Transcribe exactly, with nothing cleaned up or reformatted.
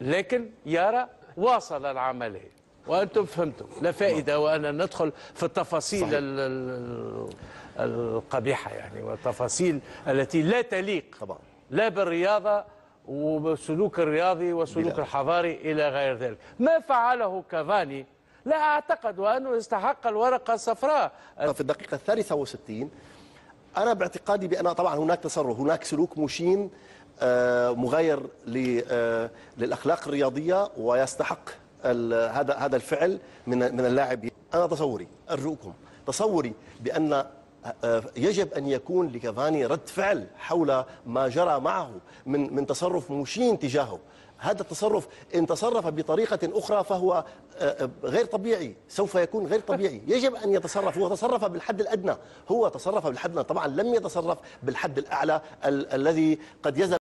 لكن يارا واصل العملية وأنتم فهمتم، لا فائدة وأن ندخل في التفاصيل القبيحة يعني، والتفاصيل التي لا تليق طبعا لا بالرياضة وبالسلوك الرياضي والسلوك الحضاري إلى غير ذلك. ما فعله كافاني لا أعتقد وأنه يستحق الورقة الصفراء. في الدقيقة الثالثة والستين أنا باعتقادي بأن طبعا هناك تصرف، هناك سلوك مشين مغاير للأخلاق الرياضية ويستحق هذا هذا الفعل من من اللاعب. أنا تصوري أرجوكم تصوري بأن يجب أن يكون لكافاني رد فعل حول ما جرى معه من من تصرف مشين تجاهه. هذا التصرف إن تصرف بطريقة أخرى فهو غير طبيعي، سوف يكون غير طبيعي. يجب أن يتصرف، هو تصرف بالحد الأدنى، هو تصرف بالحد الأدنى، طبعا لم يتصرف بالحد الأعلى الذي قد يزل